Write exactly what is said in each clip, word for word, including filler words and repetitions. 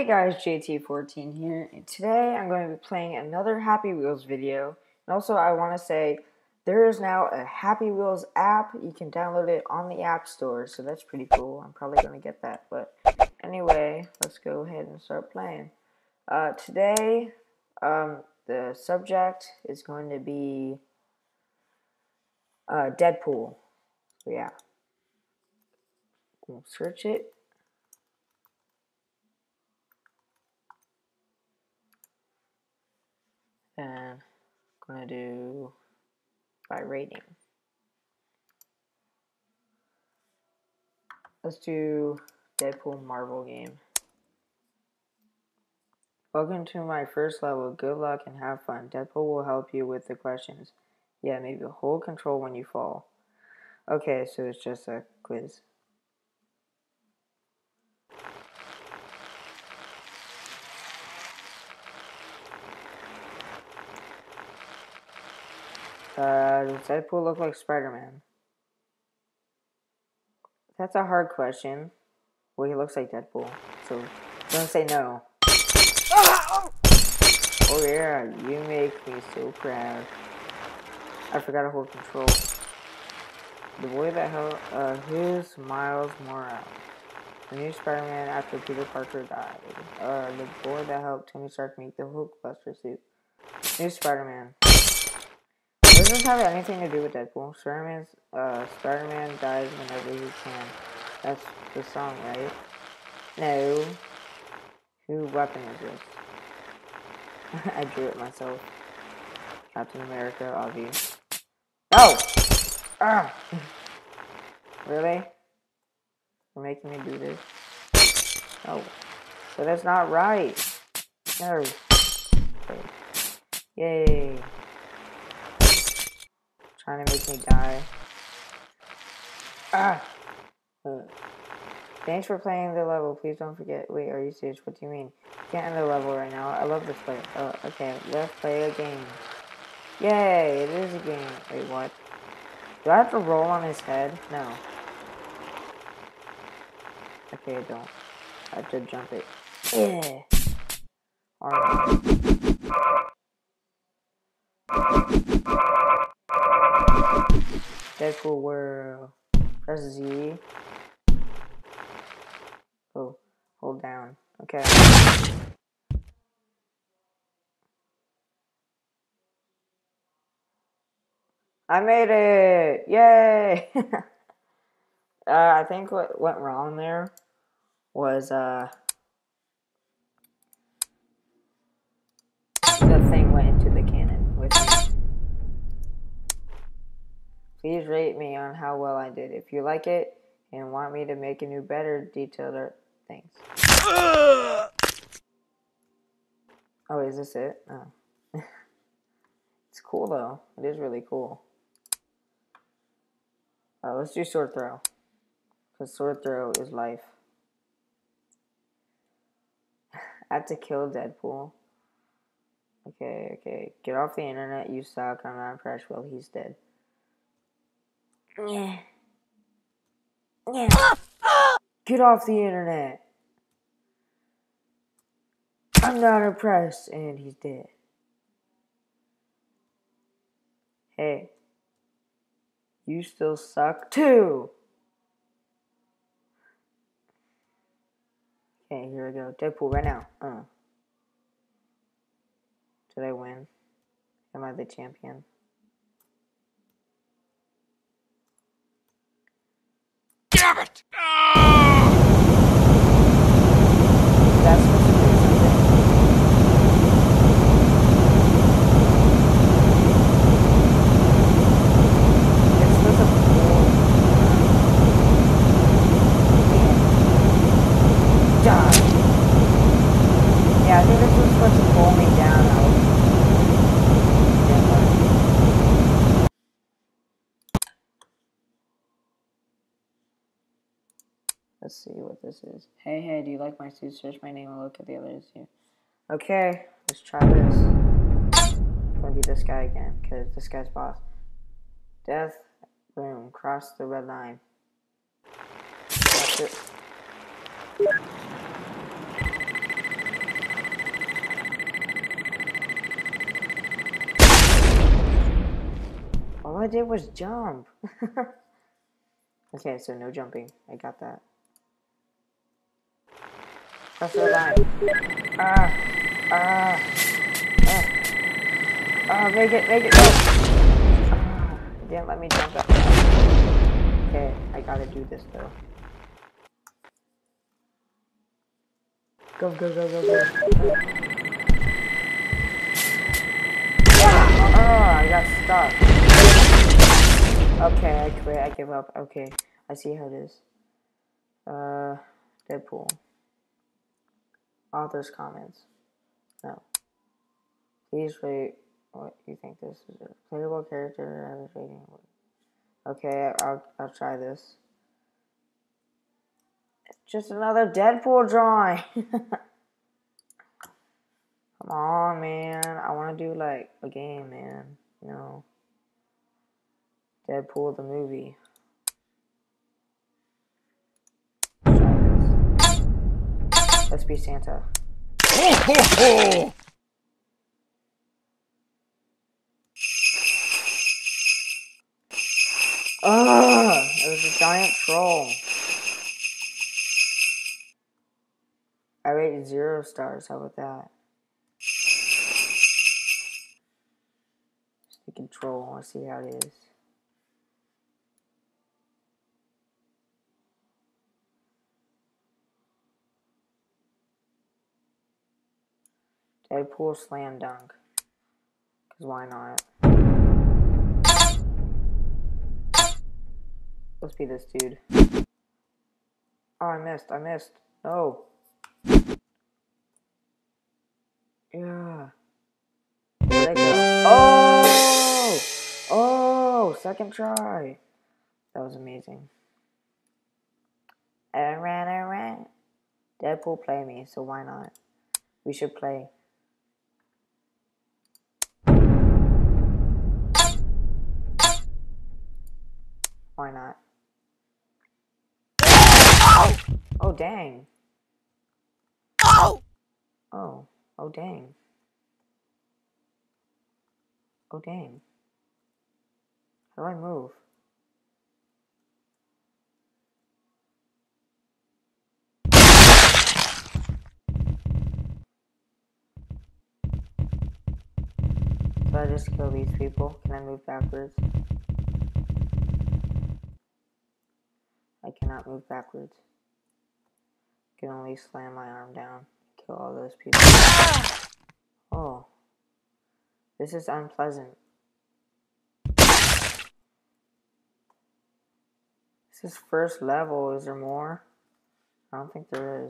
guys, J T fourteen here, and today I'm going to be playing another Happy Wheels video. And also I want to say, there is now a Happy Wheels app. You can download it on the App Store, so that's pretty cool. I'm probably going to get that, but anyway, let's go ahead and start playing. Uh, today, um, the subject is going to be uh, Deadpool. So yeah, we'll search it. And I'm going to do by rating. Let's do Deadpool Marvel game. Welcome to my first level. Good luck and have fun. Deadpool will help you with the questions. Yeah, maybe hold control when you fall. Okay, so it's just a quiz. Uh, does Deadpool look like Spider-Man? That's a hard question. Well, he looks like Deadpool, so don't say no. Oh yeah, you make me so proud. I forgot to hold control. The boy that helped, uh, who's Miles Morales? The new Spider-Man after Peter Parker died. Uh, the boy that helped Tony Stark make the Hulkbuster suit. New Spider-Man. Does this have anything to do with Deadpool? Spider-Man's, uh, Spider-Man dies whenever he can. That's the song, right? No. Whose weapon is this? I drew it myself. Captain America, obvious. No! Ah! Really? You're making me do this? No. But that's not right. No. Okay. Yay. Trying to make me die. Ah! Uh. Thanks for playing the level. Please don't forget. Wait, are you serious? What do you mean? You can't end the level right now. I love this play. Oh, okay. Let's play a game. Yay! It is a game. Wait, what? Do I have to roll on his head? No. Okay, I don't. I have to jump it. Yeah. Alright. Deadpool World. Press Z. Oh, hold down. Okay. I made it! Yay! uh, I think what went wrong there was, uh, the thing went into the cannon with me. Please rate me on how well I did. If you like it and want me to make a new, better, detailed things. Oh, is this it? Oh. It's cool, though. It is really cool. Uh, let's do sword throw. Because sword throw is life. I have to kill Deadpool. Okay, okay. Get off the internet, you suck. I'm not impressed. Well, he's dead. Yeah. Yeah. Get off the internet. I'm not impressed. And he's dead. Hey. You still suck too. Okay, here we go. Deadpool right now. Uh. Did I win? Am I the champion? Damn it! That's supposed to do something. It's supposed to pull. Yeah. Die. Yeah, I think this was supposed to pull me down. I was... Let's see what this is. Hey, hey, do you like my suit? Search my name and look at the others here. Okay, let's try this. I'm gonna be this guy again, because this guy's boss. Death, boom, cross the red line. That's it. I did was jump. Okay, so no jumping. I got that. Press the line. Ah! Ah! Ah! Ah! Make it! Make it! No! Ah! It didn't let me jump that fast. Okay, I gotta do this though. Go, go, go, go, go. Oh, I got stuck. Okay, I quit. I give up. Okay, I see how it is. Uh, Deadpool. Author's comments. No. Please rate what you think this is. A playable character. Average rating. Okay, I'll I'll try this. It's just another Deadpool drawing. Come on, man. I want to do like a game, man. You know, Deadpool the movie. Let's try this. Let's be Santa. Ugh! It was a giant troll. I rated zero stars. How about that? Sneaking troll. I want to see how it is. Deadpool slam dunk. Cause why not? Let's be this dude. Oh, I missed. I missed. No. Yeah. Where'd I go? Oh! Oh! Second try. That was amazing. Alright, alright. Deadpool play me, so why not? We should play. Why not? Oh! Oh, dang. Oh! Oh. Oh, dang. Oh, dang. How do I move? So I just kill these people? Can I move backwards? I cannot move backwards. I can only slam my arm down. Kill all those people. Oh. This is unpleasant. This is first level. Is there more? I don't think there is.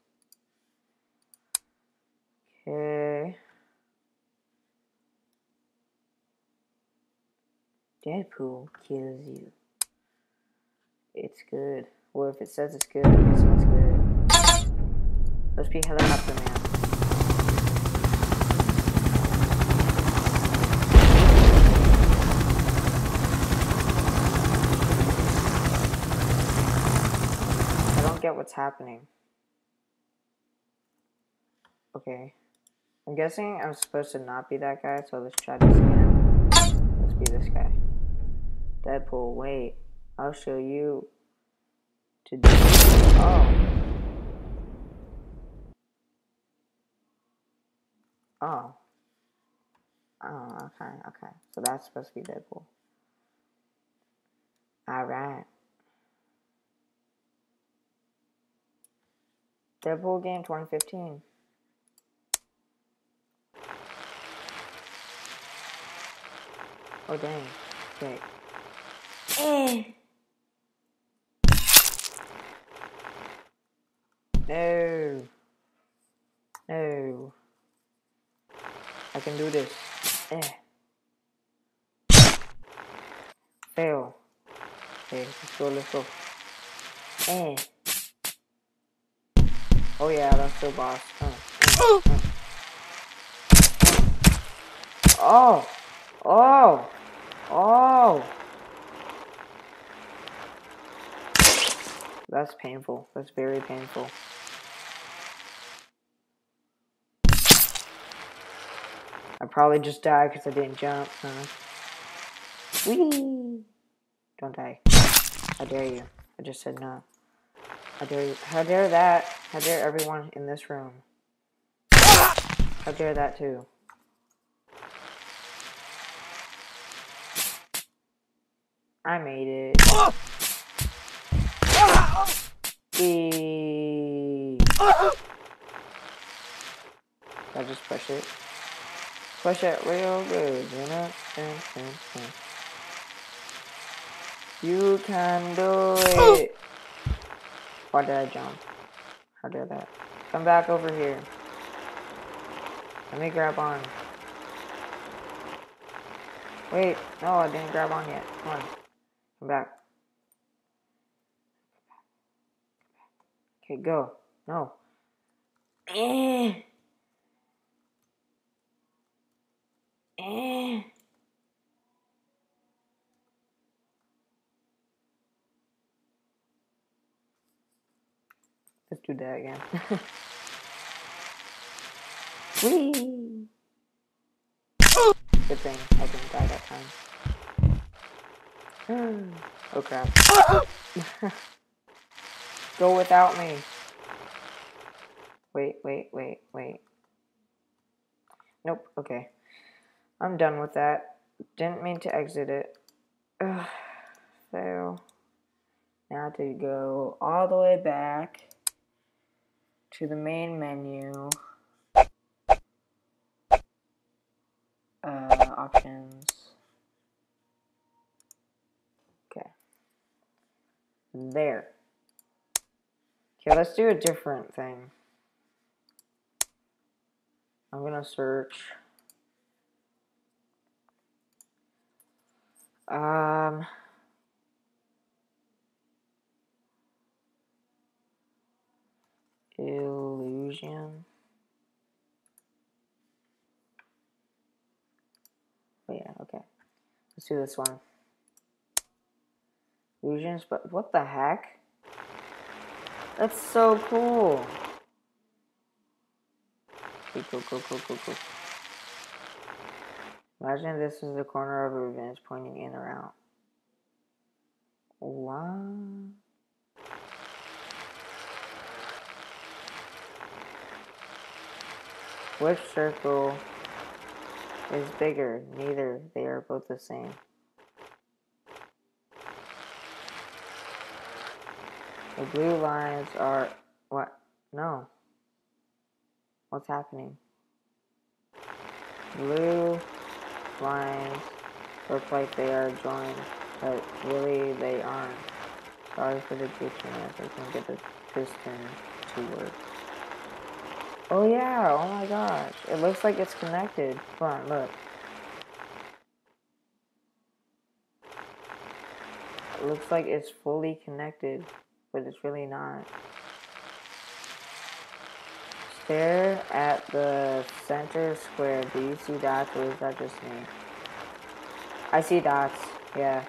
Okay. Deadpool kills you. It's good. Well, if it says it's good, I guess it's good. Let's be Helicopter Man. I don't get what's happening. Okay. I'm guessing I'm supposed to not be that guy, so let's try this again. Let's be this guy. Deadpool, wait. I'll show you to do. Oh. Oh. Oh, okay, okay. So that's supposed to be Deadpool. Alright. Deadpool game twenty fifteen. Oh, dang. Wait. Eh. No. No. I can do this. Eh. Fail. Okay, let's go, let's go. Eh. Oh yeah, that's the boss. Uh, uh, uh. Oh! Oh! Oh! That's painful. That's very painful. I probably just died because I didn't jump, huh? Whee! Don't die. How dare you? I just said no. How dare you? How dare that? How dare everyone in this room? How dare that too? I made it. Whee! I just push it. Push it real good, you know? Dun, dun, dun. You can do it! Why did I jump? How dare that? Come back over here. Let me grab on. Wait, no, I didn't grab on yet. Come on. Come back. Okay, go. No. Eh. Eh. Let's do that again. Whee! Good thing I didn't die that time. Oh crap. Go without me. Wait, wait, wait, wait. Nope, okay. I'm done with that. Didn't mean to exit it. Ugh, fail. Now to go all the way back to the main menu. Uh, options. Okay. There. Okay, let's do a different thing. I'm gonna search. Um. Illusion. Oh yeah, okay. Let's do this one. Illusions, but what the heck? That's so cool. Okay, go, go, go, go, go. Imagine this is the corner of a ribbon pointing in or out. What? Which circle is bigger? Neither. They are both the same. The blue lines are... What? No. What's happening? Blue lines look like they are joined, but really they aren't. Sorry for the glitchiness. I can get the piston to work. Oh yeah, oh my gosh. It looks like it's connected. Come on, look. It looks like it's fully connected, but it's really not. Stare at the center square. Do you see dots, or is that just me? I see dots, yeah.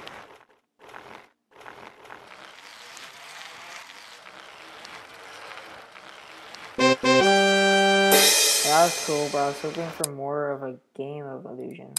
That was cool, but I was hoping for more of a game of illusion.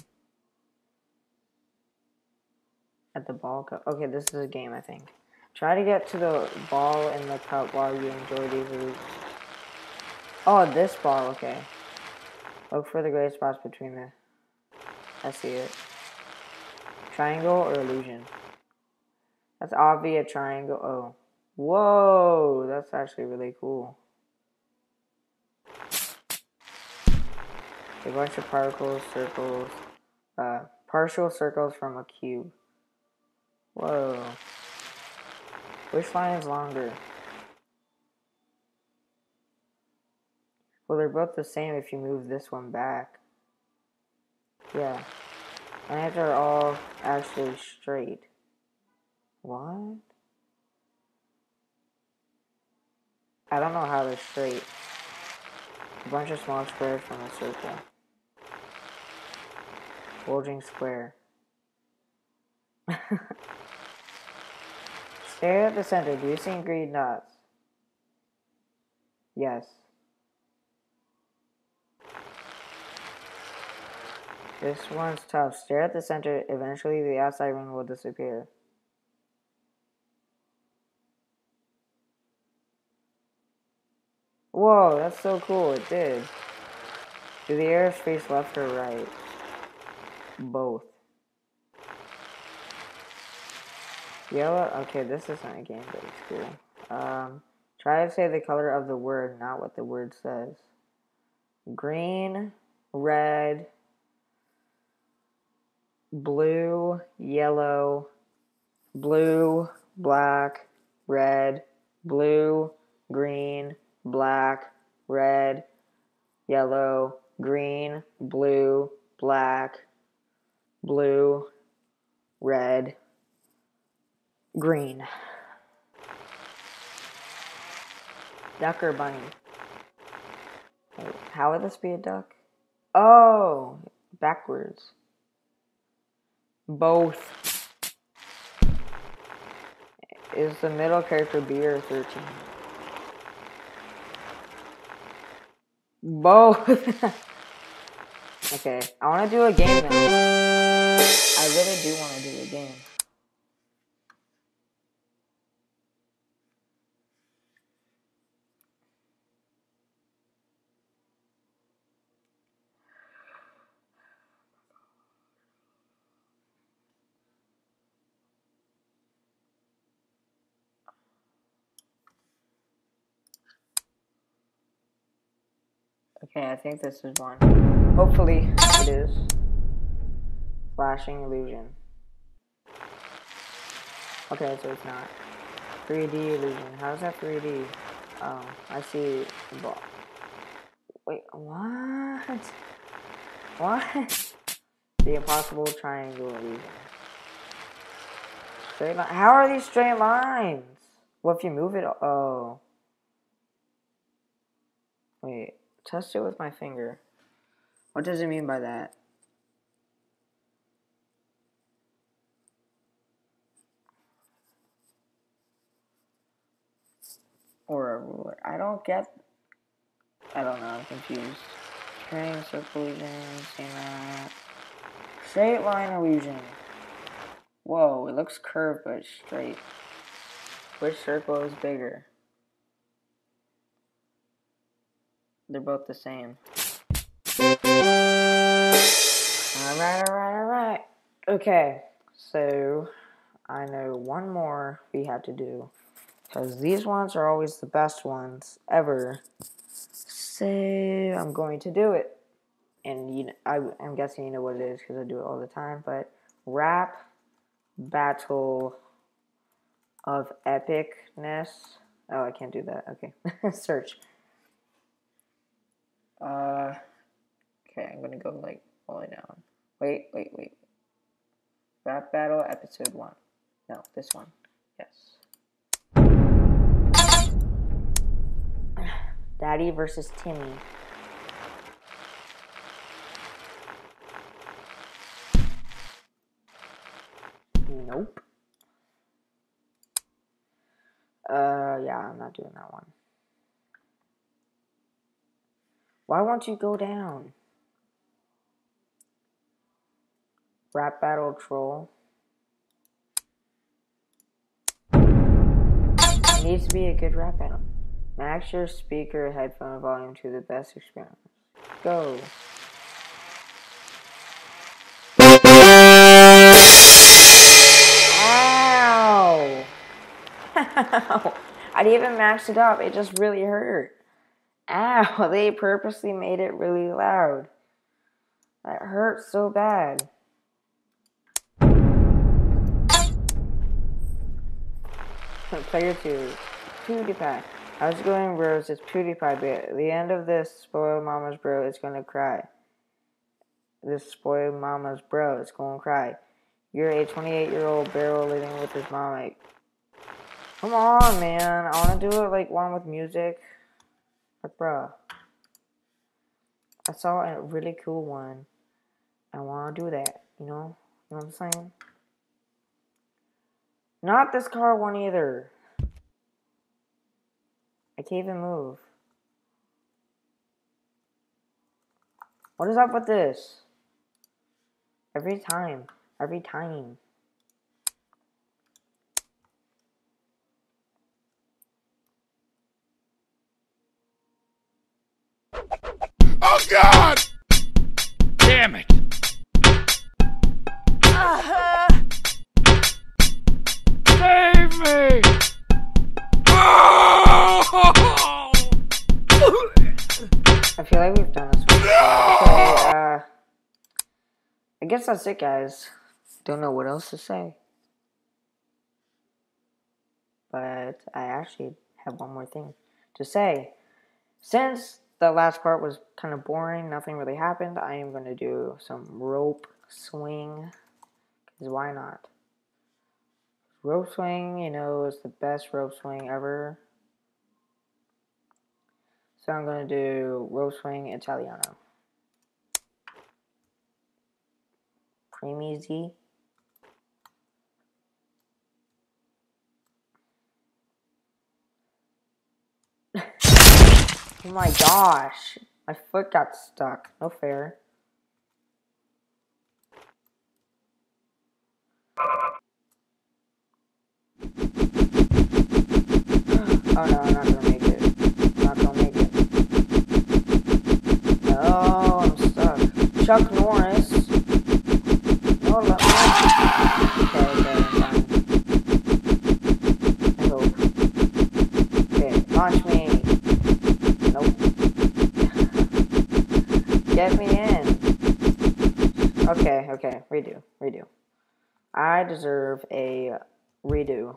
At the ball cup. Okay, this is a game, I think. Try to get to the ball in the cup while you enjoy these illusions. Oh, this ball, okay. Look for the gray spots between the... I see it. Triangle or illusion? That's obvious triangle. Oh. Whoa, that's actually really cool. A bunch of particles, circles, uh, partial circles from a cube. Whoa. Which line is longer? Well, they're both the same if you move this one back. Yeah. Lines are all actually straight. What? I don't know how they're straight. A bunch of small squares from a circle. Bulging square. Stare at the center. Do you see green dots? Yes. This one's tough. Stare at the center. Eventually, the outside ring will disappear. Whoa, that's so cool. It did. Do the arrows face left or right? Both. Yellow? Okay, this isn't a game, but it's cool. Um, try to say the color of the word, not what the word says. Green, red, blue, yellow, blue, black, red, blue, green, black, red, yellow, green, blue, black, blue, red, green. Duck or bunny? Wait, how would this be a duck? Oh, backwards. Both. Is the middle character B or thirteen? Both. Okay, I want to do a game now. I really do want to do a game. Okay, I think this is one. Hopefully, it is. Flashing illusion. Okay, so it's not. three D illusion. How's that three D? Oh, I see the ball. Wait, what? What? The impossible triangle illusion. Straight line. How are these straight lines? Well, if you move it, oh. Wait, test it with my finger. What does it mean by that? Or a ruler. I don't get. I don't know. I'm confused. String, circle illusion, same that. Straight line illusion. Whoa, it looks curved but straight. Which circle is bigger? They're both the same. Alright, alright, alright. Okay, so I know one more we have to do. Because these ones are always the best ones ever. So I'm going to do it. And you know, I, I'm guessing you know what it is because I do it all the time. But rap battle of epicness. Oh, I can't do that. Okay. Search. Uh, okay, I'm going to go like all the way down. Wait, wait, wait. Rap battle episode one. No, this one. Yes. Daddy versus Timmy. Nope. Uh, yeah, I'm not doing that one. Why won't you go down? Rap battle troll. It needs to be a good rap battle. Max your speaker headphone volume to the best experience. Go. Ow! Ow! I didn't even max it up. It just really hurt. Ow! They purposely made it really loud. That hurt so bad. Player two. PewDiePie. How's it going, bros? It's PewDiePie, but at the end of this spoiled mama's bro is gonna cry. This spoiled mama's bro is gonna cry. You're a twenty-eight-year-old barrel living with his mom. Like, come on, man. I wanna do it like one with music. Like, bro. I saw a really cool one. I wanna do that, you know? You know what I'm saying? Not this car one either. I can't even move. What is up with this? Every time. Every time. Oh God! Damn it! Uh-huh. Save me! Oh! I feel like we've done this one before. Okay, uh, I guess that's it, guys. Don't know what else to say. But I actually have one more thing to say. Since the last part was kind of boring, nothing really happened, I am going to do some rope swing. Because why not? Rope swing, you know, is the best rope swing ever. So I'm going to do rope swing Italiano. Pretty easy. Oh my gosh. My foot got stuck. No fair. Oh no, I'm not gonna make it. I'm not gonna make it. Oh, I'm stuck. Chuck Norris. No, let me. Okay, okay, I'm fine. I hope. Okay, launch me. Nope. Get me in. Okay, okay, redo, redo. I deserve a redo.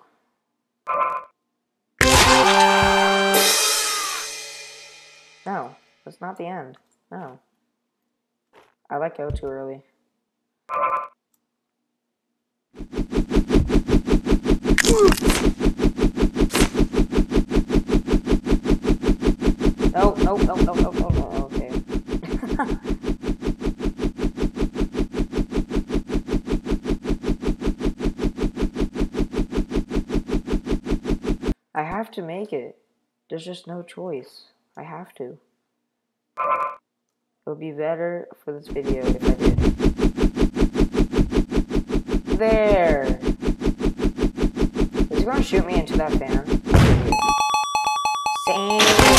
No, that's not the end. No. I let go too early. No, no, no, no, no, no, no, okay. I have to make it. There's just no choice. I have to. It would be better for this video if I did. There! Is he gonna shoot me into that fan? Same.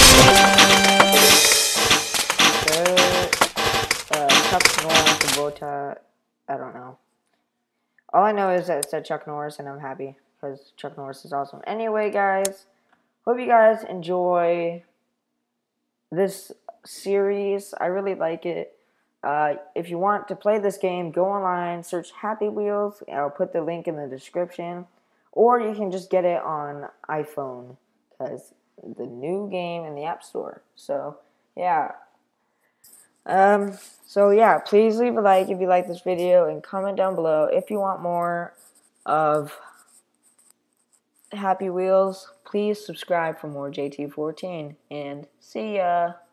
Good. Uh, Chuck Norris, Kubota. I don't know. All I know is that it said Chuck Norris, and I'm happy because Chuck Norris is awesome. Anyway, guys, hope you guys enjoy this series. I really like it. Uh, if you want to play this game, go online, search Happy Wheels. I'll put the link in the description. Or you can just get it on iPhone because the new game in the App Store. So, yeah. Um, so, yeah, please leave a like if you like this video and comment down below if you want more of Happy Wheels. Please subscribe for more J T fourteen. And see ya.